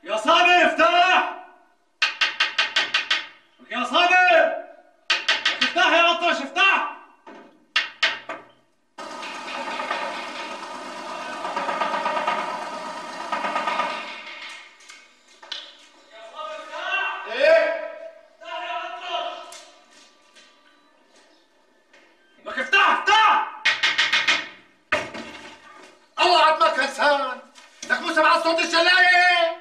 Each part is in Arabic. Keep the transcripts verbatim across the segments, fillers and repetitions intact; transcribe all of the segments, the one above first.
يا صابر افتح! يا صابر! افتح يا أطرش افتح! كسان لك مو سمع صوت الشلايه؟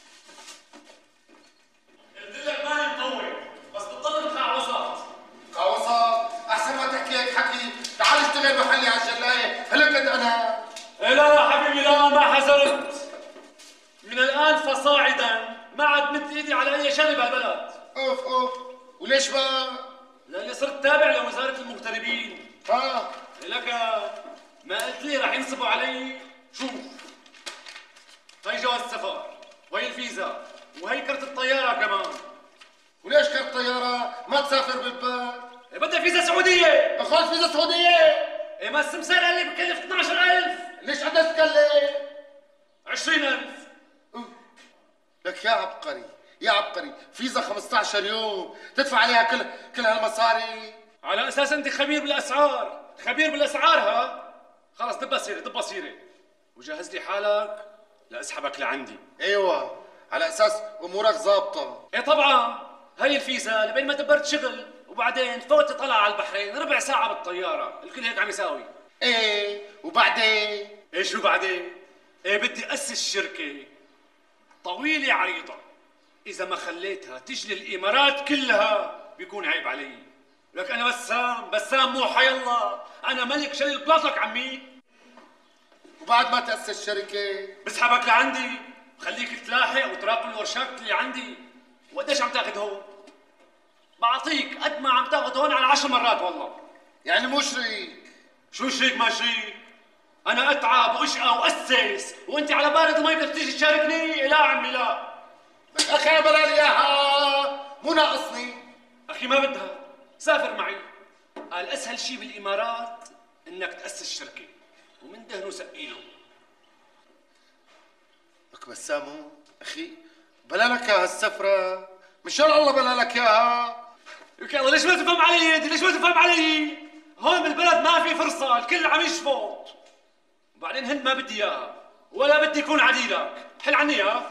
قلت لك ما مطول بس بتضل تطلع وسط. وسط احسن ما تحكي هيك حكي. تعال اشتغل محلي على الشلايه. هلكت انا. إيه لا يا حبيبي لا ما حذرت. من الان فصاعدا ما عاد مد ايدي على اي شيء بهالبلد. اوف اوف. وليش بقى؟ لاني صرت تابع لوزاره المغتربين. ها لك ما قلت لي رح ينصبوا علي. شوف هي جواز السفر وهي الفيزا وهي كرت الطياره كمان. وليش كرت طياره؟ ما تسافر بالبال؟ إيه بدها فيزا سعوديه. اخذ فيزا سعوديه. إيه ما السمسار قال لي بكلف اثنعش ألف. ليش قديش تكلف؟ عشرين ألف. لك يا عبقري يا عبقري، فيزا خمسة عشر يوم تدفع عليها كل كل هالمصاري. على اساس انت خبير بالاسعار، خبير بالاسعار ها؟ خلص دب سيره دب سيره وجهز لي حالك لاسحبك لعندي. ايوه على اساس امورك ظابطه. ايه طبعا هي الفيزا لبين ما دبرت شغل وبعدين فوت طلع على البحرين ربع ساعه بالطياره، الكل هيك عم يساوي. ايه وبعدين؟ ايه شو بعدين؟ ايه بدي اسس شركه طويله عريضه، اذا ما خليتها تجلي الامارات كلها بيكون عيب علي. لك انا بسام بسام مو حي الله، انا ملك شلي البلاط لك عمي. وبعد ما تاسس شركه بسحبك لعندي بخليك تلاحق وتراقب الورشات اللي عندي. وقديش عم تاخذ هون؟ بعطيك قد ما عم تاخذ هون على عشر مرات والله. يعني مو شريك؟ شو شريك ما شريك؟ انا اتعب واشقى واسس وانت على بارد المي بدك تيجي تشاركني؟ لا عمي لا. لك اخي بلا لي اياها مو ناقصني. اخي ما بدها سافر معي. قال اسهل شيء بالامارات انك تاسس شركه ومن دهن وسقيله. لك بسامو اخي بلا لك هالسفره مشان الله بلا لك اياها. لك يلا ليش ما تفهم علي انت؟ ليش ما تفهم علي؟ هون بالبلد ما في فرصه، الكل عم يشفط. وبعدين هند ما بدي اياها ولا بدي يكون عديلك. حل عني اياها.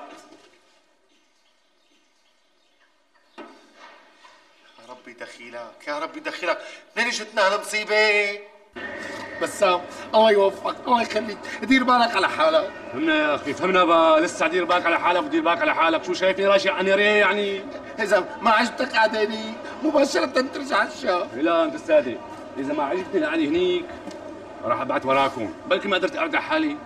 يا ربي دخيلك يا ربي دخيلك، منين اجتنا هالمصيبه؟ بسام الله يوفقك الله يخليك، دير بالك على حالك. فهمنا يا اخي فهمنا بقى، لسه دير بالك على حالك ودير بالك على حالك. شو شايفني راشي عن ريه يعني؟ اذا ما عجبتك قعده هنيك مباشره ترجع على الشام. لا انت السادة، اذا ما عجبتني القعده هنيك راح ابعت وراكم، بلكي ما قدرت ارجع حالي.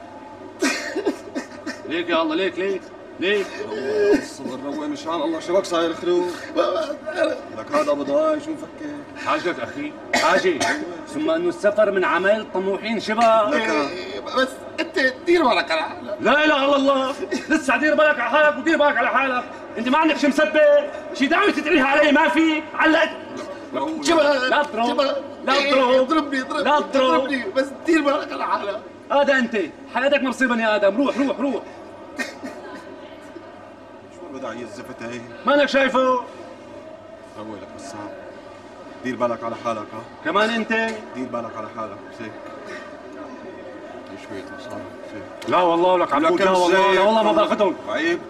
ليك يا الله ليك ليك ليك الصبر روق مشان الله. شبك صاير خلوق؟ لك هذا ابو ضاي شو مفكر؟ حاجتك اخي حاجه، ثم انه السفر من عمل طموحين شباب. إيه بس انت دير بالك على حالك. لا اله الا الله، لسه دير بالك على حالك ودير بالك على حالك. انت ما عندك شي مثبت؟ شي دعوه تدعيها علي ما في؟ علقت جبل لا تضرب لا إيه تضرب ضربني ضربني لا تضرب ضربني بس دير بالك على حالك. هذا انت حياتك مصيبه يا ادم. روح روح روح. شو بدها هي الزفت هي؟ مالك شايفه؟ روق لك بسام، دير بالك على حالك. ها كمان انت دير بالك على حالك. زين شوية مصاري زين. لا والله لك عبود لا والله لا والله ما باخذهم. عيب.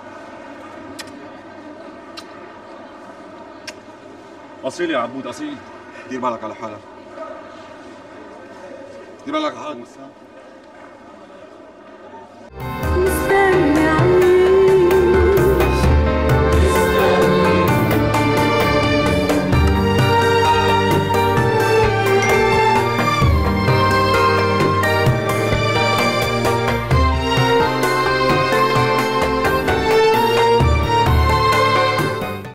اصيل يا عبود اصيل. دير بالك على حالك. دير بالك على حالك بسام.